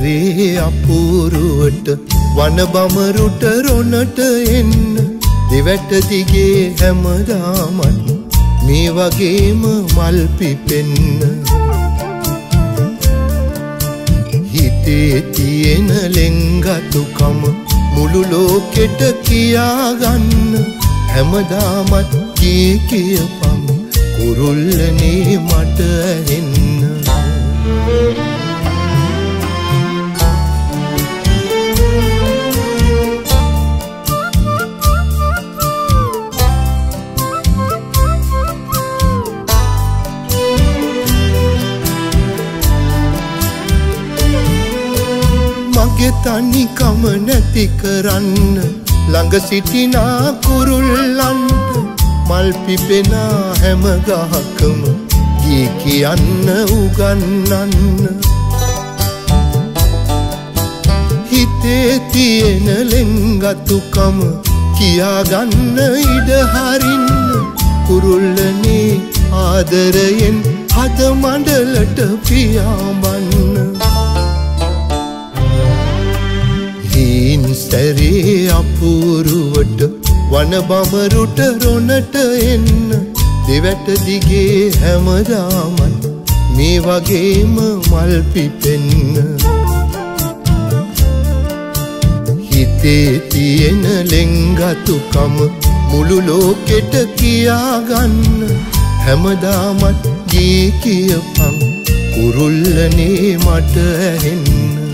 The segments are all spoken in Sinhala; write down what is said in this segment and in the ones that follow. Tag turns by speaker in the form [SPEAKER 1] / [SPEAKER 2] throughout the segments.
[SPEAKER 1] සැරේ අපූරුවට වන බමරුට රොනට එන්න දෙවැට දිගේ හැමදාමත් මේ වගේම මල් පිපෙන්න හිතේ තියෙන ලෙන්ගතුකම මුළු ලෝකෙට කියාගන්න හැමදාමත් කී කියපන් කුරුල්ලනේ මට ඇහෙන්න මගේ තනිකම නැති කරන්න ළඟ සිටිනා කුරුල්ලන්ට මල් පිපෙනා හැම ගහකම ගී කියන්න උගන්නන්න හිතේ තියෙන ලෙන්ගතුකම කියාගන්න ඉඩ හරින්න කුරුල්ලනේ ආදරයෙන් හද මඩලට පියාඹන්න හීන් සැරේ අපූරුවට වන බමරුට රොනට එන්න දෙවැට දිගේ හැමදාමත් මේ වගේම මල් පිපෙන්න හිතේ තියෙන ලෙන්ගතුකම මුළු ලෝකෙට කියාගන්න හැමදාමත් ගී කියපන් කුරුල්ලනේ මට ඇහෙන්න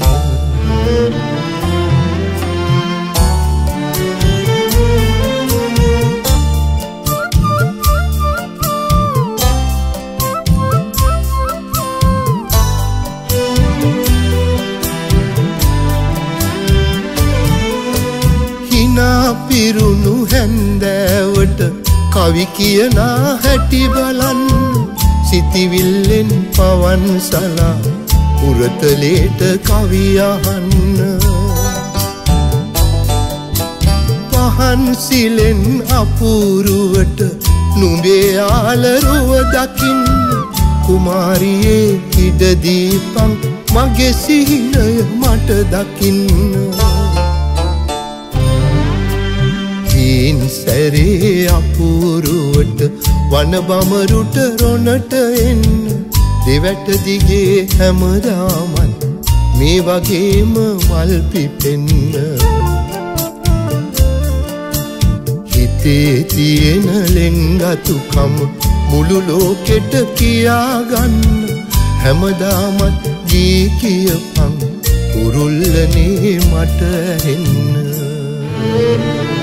[SPEAKER 1] පිරුණු හැන්දෑවට කවි කියනා හැටි බලන්න සිතිවිල්ලෙන් පවන් සලා උරතලේට කවි අහන්න පහන් සිලෙන් අපූරුවට නුඹේ ආලරුව දකින්න කුමාරියේ ඉඩ දීපන් මගේ සිහිනය මට දකින්න හීන් සැරේ අපූරුවට වන බමරුට රොනට එන්න දෙවැට දිගේ හැමදාමත් මේ වගේම මල් පිපෙන්න හිතේ තියෙන ලෙන්ගතුකම මුළු ලෝකෙට කියාගන්න හැමදාමත් ගී කියපන් කුරුල්ලනේ මට ඇහෙන්න